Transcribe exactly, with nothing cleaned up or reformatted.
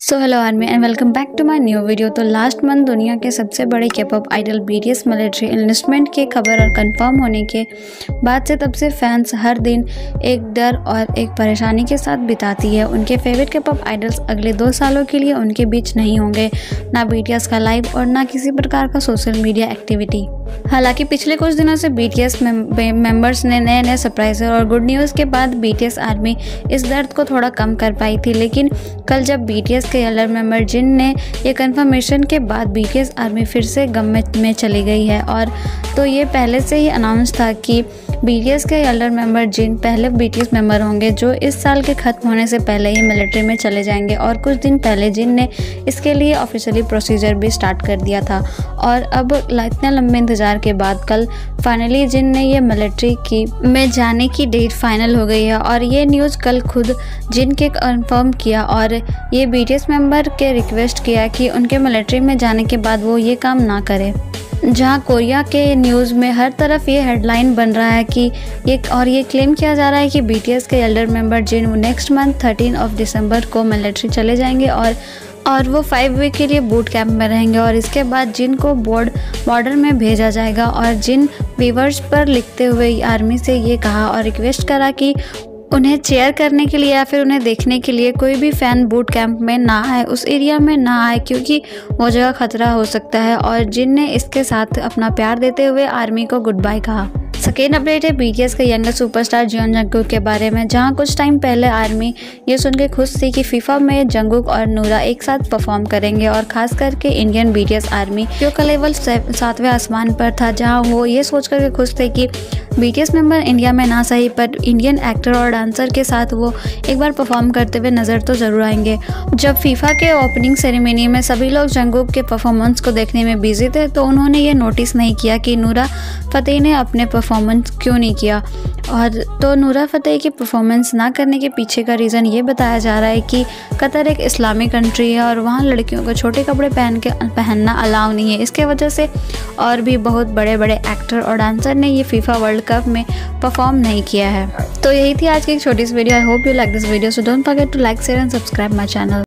So hello army and welcome back to my new video. तो last month दुनिया के सबसे बड़े K-pop idol BTS military investment की खबर और कंफर्म होने के बाद से तब से फैंस हर दिन एक डर और एक परेशानी के साथ बिताती है। उनके फेवरेट के-पॉप आइडल्स अगले दो सालों के लिए उनके बीच नहीं होंगे, ना बीटीएस का लाइव और ना किसी प्रकार का सोशल मीडिया एक्टिविटी। हालांकि पिछले कुछ दिनों से बीटीएस मेंबर्स ने नए नए सरप्राइज और गुड न्यूज़ के बाद बीटीएस आर्मी इस दर्द को थोड़ा कम कर पाई थी, लेकिन कल जब बीटीएस के अलर मेंबर जिन ने ये कंफर्मेशन के बाद बीटीएस आर्मी फिर से गम में चली गई है। और तो ये पहले से ही अनाउंस था कि बीटीएस के अलर मेंबर जिन पहले बीटीएस मेंबर होंगे जो इस साल के ख़त्म होने से पहले ही मिलिट्री में चले जाएंगे। और कुछ दिन पहले जिन ने इसके लिए ऑफिशियली प्रोसीजर भी स्टार्ट कर दिया था। और अब इतने लंबे इंतज़ार के बाद कल फाइनली जिन ने ये मिलिट्री की में जाने की डेट फाइनल हो गई है। और ये न्यूज़ कल खुद जिन के कंफर्म किया और ये बीटीएस मेंबर के रिक्वेस्ट किया कि उनके मिलिट्री में जाने के बाद वो ये काम ना करें। जहां कोरिया के न्यूज़ में हर तरफ ये हेडलाइन बन रहा है कि ये और ये क्लेम किया जा रहा है कि बीटीएस के elder member Jin next month thirteen of दिसंबर को मिलिट्री चले जाएंगे और और वो फाइव वीक के लिए बूट कैंप में रहेंगे। और इसके बाद जिन को बोर्ड बॉर्डर में भेजा जाएगा। और जिन वीवर्स पर लिखते हुए आर्मी से ये कहा और रिक्वेस्ट करा कि उन्हें चेयर करने के लिए या फिर उन्हें देखने के लिए कोई भी फ़ैन बूट कैंप में ना आए, उस एरिया में ना आए, क्योंकि वो जगह खतरा हो सकता है। और जिन ने इसके साथ अपना प्यार देते हुए आर्मी को गुड बाय कहा। सेकेंड अपडेट है बीटीएस के यंगेस्ट सुपरस्टार जियोन जंगकुक के बारे में, जहां कुछ टाइम पहले आर्मी ये सुन के खुश थी कि फीफा में जंगकुक और नूरा एक साथ परफॉर्म करेंगे। और खास करके इंडियन बीटीएस आर्मी जो का लेवल सातवें आसमान पर था, जहां वो ये सोच करके खुश थे कि बीटीएस मेंबर इंडिया में ना सही पर इंडियन एक्टर और डांसर के साथ वो एक बार परफॉर्म करते हुए नज़र तो ज़रूर आएंगे। जब फीफा के ओपनिंग सेरेमनी में सभी लोग जंगकुक के परफॉर्मेंस को देखने में बिजी थे, तो उन्होंने ये नोटिस नहीं किया कि नूरा फतेही ने अपने परफॉर्मेंस क्यों नहीं किया। और तो नूरा फतेही की परफॉर्मेंस ना करने के पीछे का रीज़न ये बताया जा रहा है कि कतर एक इस्लामिक कंट्री है और वहाँ लड़कियों को छोटे कपड़े पहन के पहनना अलाउ नहीं है। इसके वजह से और भी बहुत बड़े बड़े एक्टर और डांसर ने ये फीफा वर्ल्ड कप में परफॉर्म नहीं किया है। तो यही थी आज की एक छोटी सी video. I hope you like this video, so don't forget to like share and subscribe my channel.